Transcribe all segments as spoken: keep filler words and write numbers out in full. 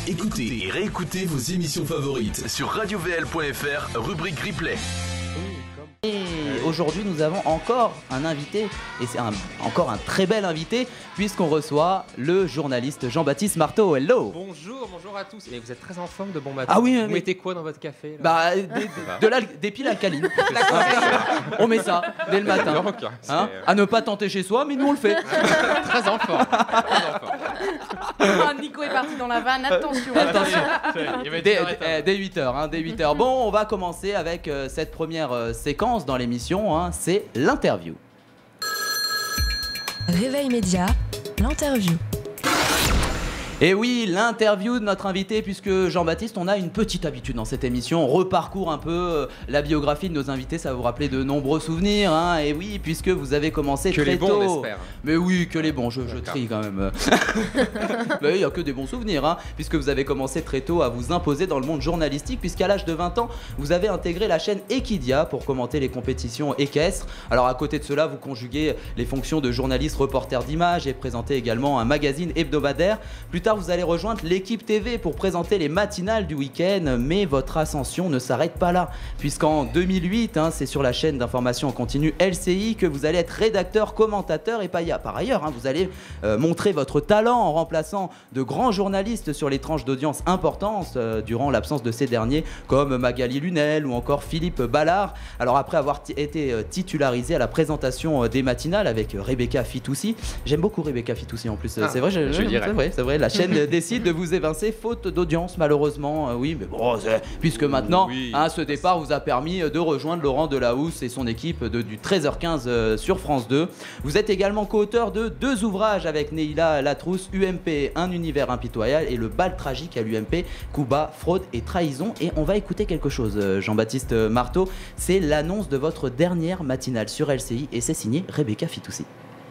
Écoutez et réécoutez vos émissions favorites sur radio v l point f r, rubrique replay. Et aujourd'hui nous avons encore un invité, et c'est un, encore un très bel invité, puisqu'on reçoit le journaliste Jean-Baptiste Marteau. Hello. Bonjour, bonjour à tous. Et vous êtes très en forme de bon matin. Ah oui, vous mais... mettez quoi dans votre café là? Bah, des, des, de l'al- des piles alcalines. On met ça dès le matin. Donc, hein, à ne pas tenter chez soi, mais nous on le fait. Très en forme. Très en forme. Ah, Nico est parti dans la vanne, attention. Attention. Dès, dès, dès huit heures, hein, dès huit heures. Bon, on va commencer avec euh, cette première euh, séquence dans l'émission, hein, c'est l'interview. Réveil Média, l'interview. Et oui, l'interview de notre invité, puisque Jean-Baptiste, on a une petite habitude dans cette émission, on reparcourt un peu euh, la biographie de nos invités, ça va vous rappeler de nombreux souvenirs, hein, et oui, puisque vous avez commencé que très les bons, tôt. on espère. Mais oui, que les bons, je, je trie quand même. Mais il n'y a que des bons souvenirs, hein, puisque vous avez commencé très tôt à vous imposer dans le monde journalistique, puisqu'à l'âge de vingt ans, vous avez intégré la chaîne Equidia pour commenter les compétitions équestres. Alors à côté de cela, vous conjuguez les fonctions de journaliste reporter d'images et présentez également un magazine hebdomadaire. Plus tard, vous allez rejoindre l'équipe T V pour présenter les matinales du week-end, mais votre ascension ne s'arrête pas là, puisqu'en deux mille huit, hein, c'est sur la chaîne d'information en continu L C I que vous allez être rédacteur, commentateur et païa. Par ailleurs, hein, vous allez euh, montrer votre talent en remplaçant de grands journalistes sur les tranches d'audience importantes euh, durant l'absence de ces derniers, comme Magali Lunel ou encore Philippe Ballard. Alors après avoir t- été euh, titularisé à la présentation euh, des matinales avec euh, Rebecca Fitoussi, j'aime beaucoup Rebecca Fitoussi en plus, Ah, c'est vrai, je, je dirais. c'est vrai, c'est vrai, la chaîne décide de vous évincer faute d'audience malheureusement, euh, oui, mais bon, c'est- puisque maintenant, Oui. hein, ce départ vous a permis de rejoindre Laurent Delahousse et son équipe de, du treize heures quinze euh, sur France deux. Vous êtes également co-auteur de deux ouvrages avec Neila Latrousse, U M P, un univers impitoyable, et le bal tragique à l'U M P, coup bas, fraude et trahison. Et on va écouter quelque chose, euh, Jean-Baptiste Marteau, c'est l'annonce de votre dernière matinale sur L C I et c'est signé Rebecca Fitoussi.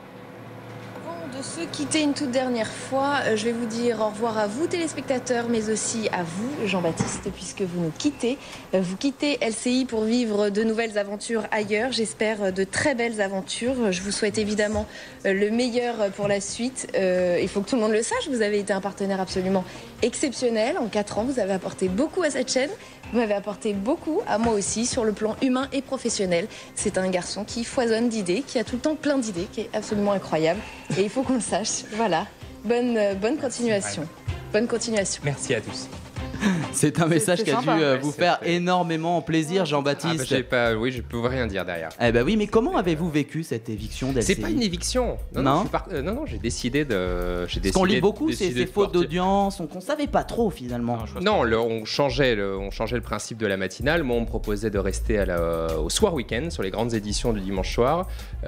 De se quitter une toute dernière fois, euh, je vais vous dire au revoir à vous téléspectateurs, mais aussi à vous Jean-Baptiste, puisque vous nous quittez. Euh, Vous quittez L C I pour vivre de nouvelles aventures ailleurs, j'espère euh, de très belles aventures. Je vous souhaite évidemment euh, le meilleur pour la suite. Euh, il faut que tout le monde le sache, vous avez été un partenaire absolument exceptionnel. En quatre ans, vous avez apporté beaucoup à cette chaîne. Vous m'avez apporté beaucoup à moi aussi sur le plan humain et professionnel. C'est un garçon qui foisonne d'idées, qui a tout le temps plein d'idées, qui est absolument incroyable. Et il faut qu'on le sache. Voilà. Bonne, euh, bonne continuation. Bonne continuation. Merci à tous. C'est un message c'est qui a dû sympa. euh, Ouais, vous c'est faire fait. énormément plaisir, Ah, Jean-Baptiste. bah, j'ai pas, oui, je peux rien dire derrière. Eh ben oui, mais comment avez-vous vécu cette éviction d'L C I? C'est pas une éviction. Non, Non. non, je suis par- euh, non, non, j'ai décidé de. J'ai Parce qu'on décidé- lit beaucoup, c'est décidé ces de fautes porter- d'audience, on ne savait pas trop finalement. Non, le- on, changeait le, on changeait le principe de la matinale. Moi, on me proposait de rester à la- au soir week-end sur les grandes éditions du dimanche soir.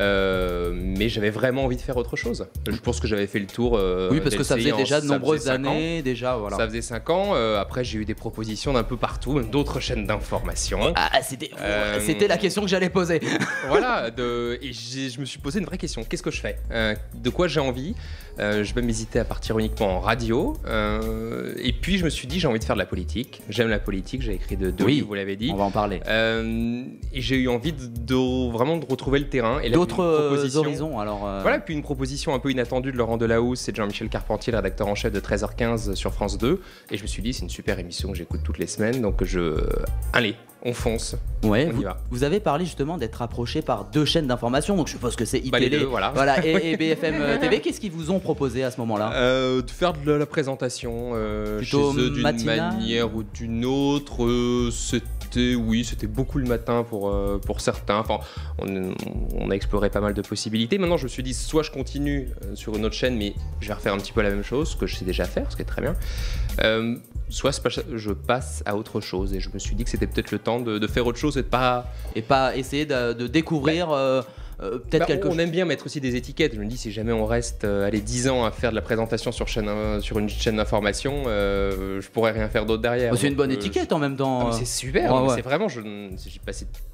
Euh, mais j'avais vraiment envie de faire autre chose. Je pense que j'avais fait le tour. euh, oui, parce que ça d'L C I faisait en- déjà de ça nombreuses faisait cinq ans. années, déjà, voilà. Ça faisait cinq ans. Euh, après, j'ai eu des propositions d'un peu partout, même d'autres chaînes d'information. Ah, c'était Euh, c'était la question que j'allais poser. Voilà, de, et j'ai- je me suis posé une vraie question. Qu'est-ce que je fais Euh, De quoi j'ai envie Euh, Je vais m'hésiter à partir uniquement en radio. Euh, et puis, je me suis dit, j'ai envie de faire de la politique. J'aime la politique. J'ai écrit de deux Oui, livres, vous l'avez dit. On va en parler. Euh, et j'ai eu envie de, de- vraiment de retrouver le terrain. Et là, D'autres une euh, proposition- horizons, alors. euh, Voilà, puis une proposition un peu inattendue de Laurent Delahousse et de Jean-Michel Carpentier, le rédacteur en chef de treize heures quinze sur France deux. Et je me suis dit, c'est une super émission que j'écoute toutes les semaines. Donc, je. Allez, on fonce. Ouais, on y vous, va. vous avez parlé justement d'être approché par deux chaînes d'information, donc je suppose que c'est Bah, les I T L, deux, voilà. voilà, et, et B F M T V. Qu'est-ce qu'ils vous ont proposé à ce moment-là? Euh, de faire de la présentation euh, Plutôt chez eux d'une matinale manière ou d'une autre. euh, c'était, oui, c'était beaucoup le matin pour, euh, pour certains. Enfin, on, on a exploré pas mal de possibilités. Maintenant, je me suis dit, soit je continue euh, sur une autre chaîne, mais je vais refaire un petit peu la même chose, ce que je sais déjà faire, ce qui est très bien. Euh, soit je passe à autre chose. Et je me suis dit que c'était peut-être le temps de, de faire autre chose et de pas... Et pas essayer de, de découvrir euh, euh, peut-être Bah, quelque on chose. aime bien mettre aussi des étiquettes. Je me dis, si jamais on reste euh, allez, dix ans à faire de la présentation sur, chaîne, euh, sur une chaîne d'information, euh, je pourrais rien faire d'autre derrière. Bah, c'est une Donc, bonne euh, étiquette en même je- temps. Ah, mais euh. c'est super. Ouais, Non, mais ouais. C'est vraiment, je- j'ai passé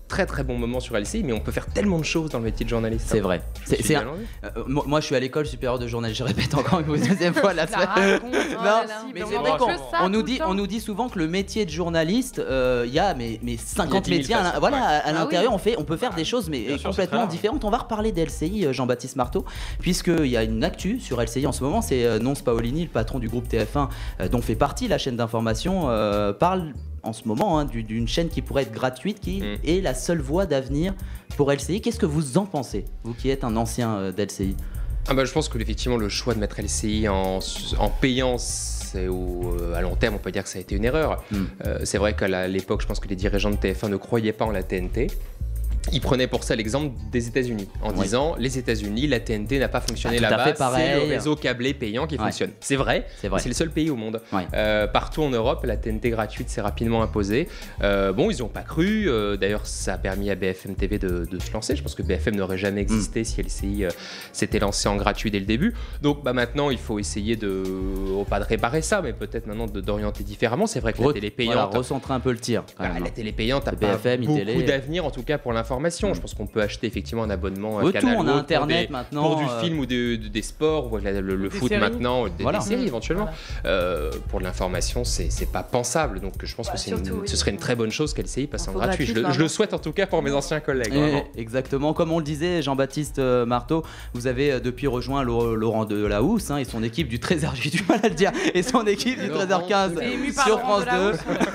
très très bons moments sur L C I, mais on peut faire tellement de choses dans le métier de journaliste. C'est vrai. C'est, c'est un... euh, moi, moi, je suis à l'école supérieure de journalisme. Je répète encore une deuxième fois la semaine. Oh non, mais c'est vrai qu'on on nous dit, on nous dit souvent que le métier de journaliste, il euh, y a mais, mais cinquante métiers. À, voilà, à, à l'intérieur, ah oui. on fait, on peut faire des choses, mais Bien complètement sûr, différentes. On va reparler d'L C I, Jean-Baptiste Marteau, puisqu'il y a une actu sur L C I en ce moment. C'est euh, Nonce Paolini, le patron du groupe T F un, euh, dont fait partie la chaîne d'information, euh, parle en ce moment hein, d'une chaîne qui pourrait être gratuite, qui mmh. est la seule voie d'avenir pour L C I. Qu'est-ce que vous en pensez, vous qui êtes un ancien euh, d'L C I? ah bah, Je pense que effectivement le choix de mettre L C I en, en payant, au, à long terme, on peut dire que ça a été une erreur. Mmh. Euh, c'est vrai qu'à l'époque, je pense que les dirigeants de T F un ne croyaient pas en la T N T. Ils prenaient pour ça l'exemple des États-Unis en oui. disant les États-Unis, la T N T n'a pas fonctionné ah, là-bas, c'est le réseau câblé payant qui ouais. fonctionne. C'est vrai, c'est vrai. C'est le seul pays au monde. Ouais. Euh, partout en Europe, la T N T gratuite s'est rapidement imposée. Euh, bon, ils n'y ont pas cru. Euh, D'ailleurs, ça a permis à B F M T V de, de se lancer. Je pense que B F M n'aurait jamais existé mm. si L C I euh, s'était lancé en gratuit dès le début. Donc, bah, maintenant, il faut essayer de, oh, pas de réparer ça, mais peut-être maintenant d'orienter différemment. C'est vrai que Re la télé payante, voilà, recentrer un peu le tir. Bah, la télé payante a pas B F M, beaucoup d'avenir, en tout cas pour l'information. Mmh. Je pense qu'on peut acheter effectivement un abonnement à Canal+, tout, on a Internet pour, des, maintenant, pour du euh... film ou de, de, des sports, ou le, le, le foot séries. Maintenant, des, voilà. des séries mmh. éventuellement. Voilà. Euh, pour l'information, c'est pas pensable. Donc je pense bah, que surtout, une, oui. ce serait une très bonne chose qu'L C I passe en gratuit. Je, je le souhaite en tout cas pour mes anciens collègues. Et, exactement. Comme on le disait, Jean-Baptiste Marteau, vous avez depuis rejoint Laurent Delahousse hein, et son équipe du treize heures, j'ai du mal à le dire, et son équipe du treize heures quinze sur France deux.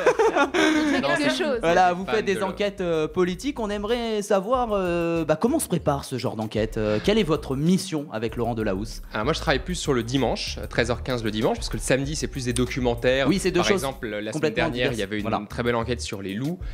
Voilà, vous faites des enquêtes euh, politiques. On aimerait savoir euh, bah, comment se prépare ce genre d'enquête. Euh, quelle est votre mission avec Laurent Delahousse? Alors moi, je travaille plus sur le dimanche, treize heures quinze le dimanche, parce que le samedi, c'est plus des documentaires. Oui, c'est deux Par choses. exemple, la semaine dernière, il y avait une voilà. très belle enquête sur les loups.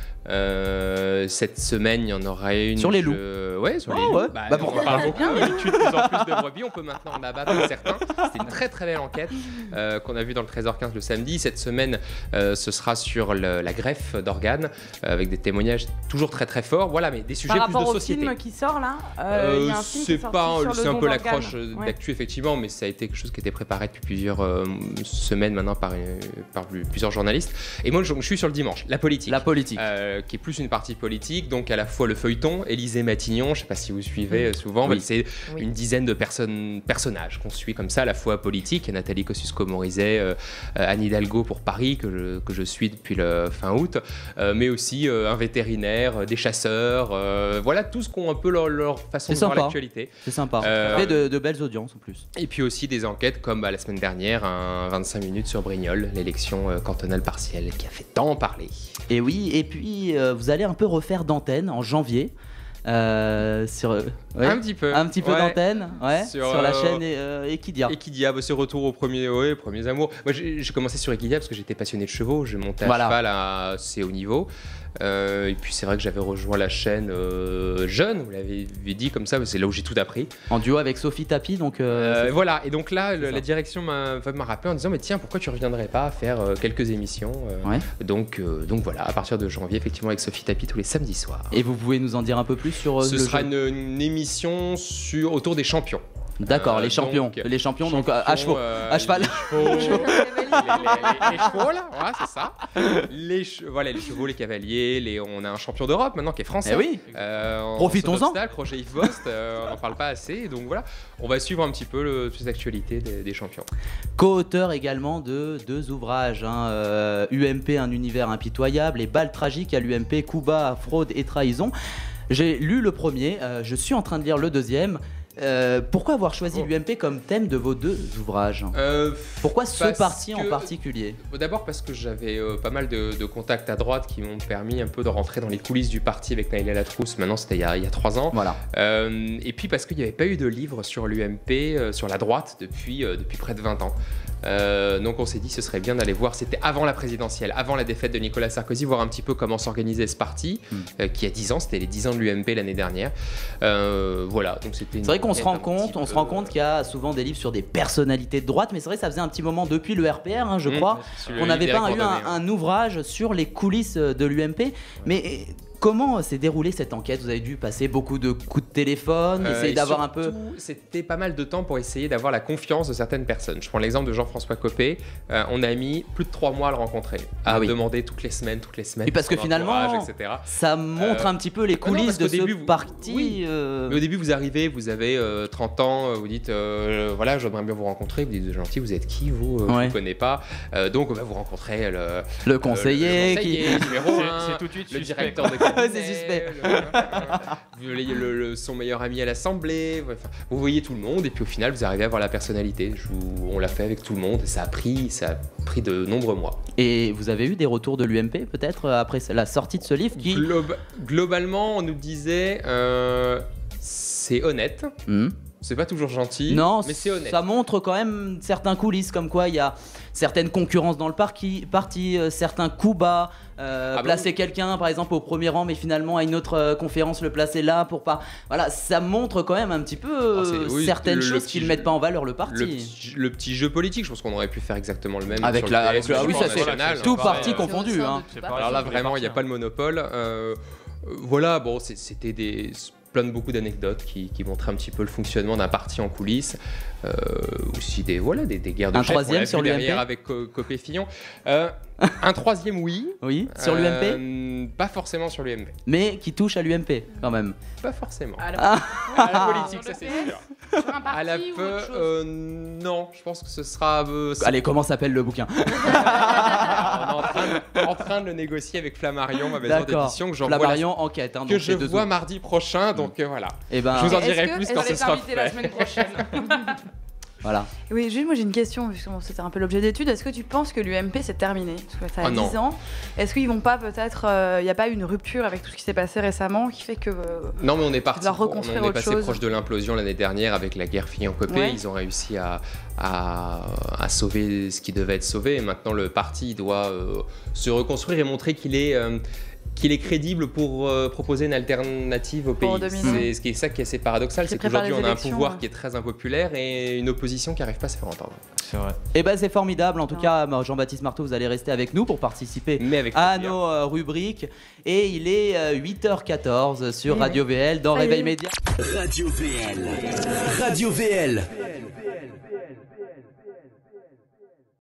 Euh, cette semaine, il y en aura une sur les loups. Je... Ouais, sur oh, les ouais. loups. Bah, bah, pourquoi on parle beaucoup. Il tue de plus en plus de brebis. On peut maintenant en abattre certains. C'était une très très belle enquête euh, qu'on a vue dans le treize heures quinze le samedi. Cette semaine, euh, ce sera sur le, la greffe d'organes, euh, avec des témoignages toujours très très forts. Voilà, mais des sujets Par plus de société. Par rapport au film qui sort là, euh, euh, c'est pas, c'est un peu l'accroche ouais. d'actu effectivement, mais ça a été quelque chose qui était préparé depuis plusieurs euh, semaines maintenant par, une, par plusieurs journalistes. Et moi, je, je suis sur le dimanche, la politique. La politique. Euh, qui est plus une partie politique, donc à la fois le feuilleton, Élysée Matignon, je sais pas si vous suivez mmh. souvent, oui. c'est oui. une dizaine de personnes, personnages qu'on suit comme ça, à la fois politique. Il y a Nathalie Kosciusko-Morizet, euh, Anne Hidalgo pour Paris, que je, que je suis depuis le fin août, euh, mais aussi euh, un vétérinaire, des chasseurs, euh, voilà tout ce qu'ont un peu leur, leur façon de voir l'actualité. C'est sympa. Euh, fait de, de belles audiences en plus. Et puis aussi des enquêtes comme bah, la semaine dernière, un vingt-cinq minutes sur Brignoles, l'élection euh, cantonale partielle qui a fait tant parler. Et oui, et puis euh, vous allez un peu refaire d'antenne en janvier. Euh, sur, euh, ouais, un petit peu, un petit peu ouais. d'antenne ouais, sur, sur la euh, chaîne euh, Equidia. Equidia, bah, c'est retour aux premiers, ouais, premiers amours. Moi, j'ai commencé sur Equidia parce que j'étais passionné de chevaux. Je montais à voilà. cheval à assez haut niveau. Euh, et puis c'est vrai que j'avais rejoint la chaîne euh, jeune, vous l'avez dit comme ça, c'est là où j'ai tout appris. En duo avec Sophie Tapie, donc. Euh, euh, voilà, et donc là, le, la direction m'a rappelé en disant mais tiens, pourquoi tu reviendrais pas faire euh, quelques émissions euh, ouais. Donc, euh, donc voilà, à partir de janvier, effectivement, avec Sophie Tapie tous les samedis soirs. Et vous pouvez nous en dire un peu plus sur. Euh, Ce le sera une, une émission sur autour des champions. D'accord, euh, les champions, donc, les champions, champions donc à chevaux, euh, à cheval. Les chevaux, les, les, les, les chevaux là, voilà, c'est ça. Les, voilà, les chevaux, les cavaliers, les, on a un champion d'Europe maintenant qui est français. Eh oui. Euh, Profitons-en. Roger Yves Bost, euh, on n'en parle pas assez, donc voilà, on va suivre un petit peu le, toutes les actualités des, des champions. Co-auteur également de deux ouvrages, hein, euh, U M P, un univers impitoyable, et Balles tragiques à l'U M P, Cuba, fraude et trahison. J'ai lu le premier, euh, je suis en train de lire le deuxième. Euh, pourquoi avoir choisi oh. l'U M P comme thème de vos deux ouvrages? euh, Pourquoi ce parti que, en particulier? D'abord parce que j'avais euh, pas mal de, de contacts à droite qui m'ont permis un peu de rentrer dans les coulisses du parti avec Naïla Latrousse. Maintenant, c'était il, il y a trois ans. Voilà. Euh, et puis parce qu'il n'y avait pas eu de livre sur l'U M P, euh, sur la droite, depuis, euh, depuis près de vingt ans. Euh, donc on s'est dit ce serait bien d'aller voir, c'était avant la présidentielle, avant la défaite de Nicolas Sarkozy, voir un petit peu comment s'organisait ce parti, mmh. euh, qui a dix ans, c'était les dix ans de l'U M P l'année dernière. Euh, voilà, donc c'était. C'est vrai qu'on se rend compte, on peu... se rend compte qu'il y a souvent des livres sur des personnalités de droite, mais c'est vrai que ça faisait un petit moment depuis le R P R, hein, je mmh. crois, on n'avait pas eu un, un ouvrage sur les coulisses de l'U M P, ouais. mais comment s'est déroulée cette enquête? Vous avez dû passer beaucoup de coups de téléphone, Euh, essayer et d'avoir un peu... surtout, C'était pas mal de temps pour essayer d'avoir la confiance de certaines personnes. Je prends l'exemple de Jean-François Copé. Euh, on a mis plus de trois mois à le rencontrer, à Ah oui. demander toutes les semaines, toutes les semaines. Et parce que son finalement, entourage, et cetera. ça montre Euh, un petit peu les non, parce coulisses qu'au de ce début, vous- parti. oui. euh, Mais au début, vous arrivez, vous avez euh, trente ans, euh, vous dites euh, voilà, j'aimerais bien vous rencontrer. Vous dites vous êtes gentil, vous êtes qui vous euh, Ouais. Je ne connais pas. Euh, donc, on va vous rencontrer le, Le conseiller, le, le conseiller qui... numéro C'est- un, c'est tout de suite le suspect. directeur de cabinet, C'est suspect. le, le- le- le- son meilleur ami à l'Assemblée. Enfin, vous voyez tout le monde et puis au final, vous arrivez à voir la personnalité. Je vous- on l'a fait avec tout le monde et ça a pris, ça a pris de nombreux mois. Et vous avez eu des retours de l'U M P peut-être euh, après la sortie de ce livre qui... Globa- globalement, on nous disait euh, c'est honnête. Hmm. C'est pas toujours gentil, Non, mais c'est honnête. ça montre quand même certains coulisses, comme quoi il y a certaines concurrences dans le parti, parti euh, certains coups bas, euh, Ah bah placer oui. quelqu'un par exemple au premier rang, mais finalement à une autre euh, conférence le placer là pour pas. Voilà, ça montre quand même un petit peu euh, Ah, c'est- oui, certaines le- le choses petit qui ne jeu- mettent pas en valeur le parti. Le petit, le petit jeu politique, je pense qu'on aurait pu faire exactement le même Avec sur la- le P S, avec sur la- le oui, Front ça, c'est National. tout pareil, parti euh, confondu. c'est au sein Hein. de- C'est Bah, pareil Alors là, sur tous les vraiment, il n'y a partis, pas de monopole. Euh, euh, voilà, bon, c'est- c'était des plein de beaucoup d'anecdotes qui, qui montraient un petit peu le fonctionnement d'un parti en coulisses. Euh, aussi des voilà des, des guerres de Un chefs. troisième On l'a sur vu l'U M P derrière avec Co- Copé Fillon. Euh, un troisième, oui. Oui, sur l'U M P, Euh, Pas forcément sur l'U M P. mais qui touche à l'U M P quand même. Pas forcément. Alors, Ah. À la politique, ça c'est sûr. sur un parti À la ou peu, autre chose euh, non, je pense que ce sera. euh, Allez, comment s'appelle le bouquin? on est en train, de, en train de le négocier avec Flammarion, ma maison D'accord. d'édition, que j'envoie la- Flammarion enquête. Hein, que donc je c'est deux vois août. mardi prochain, donc euh, voilà. Eh ben, Je vous en Est-ce dirai que- plus est-ce quand que ce vous sera êtes invité la fait. semaine prochaine voilà. Oui, juste moi j'ai une question, puisque bon, c'était un peu l'objet d'étude. Est-ce que tu penses que l'U M P c'est terminé? Parce que ça a Ah non. dix ans. Est-ce qu'ils vont pas peut-être. Il n'y a pas eu une rupture avec tout ce qui s'est passé récemment qui fait que. euh, Non, mais on est parti. leur on reconstruire est autre passé chose. proche de l'implosion l'année dernière avec la guerre Fillon-Copé. Ouais. Ils ont réussi à, à, à sauver ce qui devait être sauvé. Et maintenant, le parti doit euh, se reconstruire et montrer qu'il est. euh, qu'il est crédible pour euh, proposer une alternative au pays. Pour dominer. C'est ce qui est ça qui est assez paradoxal, Qui c'est prépare qu'aujourd'hui les on a un élections, pouvoir ouais. qui est très impopulaire et une opposition qui n'arrive pas à se faire entendre. C'est vrai. Eh ben c'est formidable. En tout Non. cas, Jean-Baptiste Marteau, vous allez rester avec nous pour participer Mais avec à plaisir. nos euh, rubriques. Et il est euh, huit heures quatorze sur Eh Radio V L dans Ça y est. Réveil Média. Radio V L. Radio V L.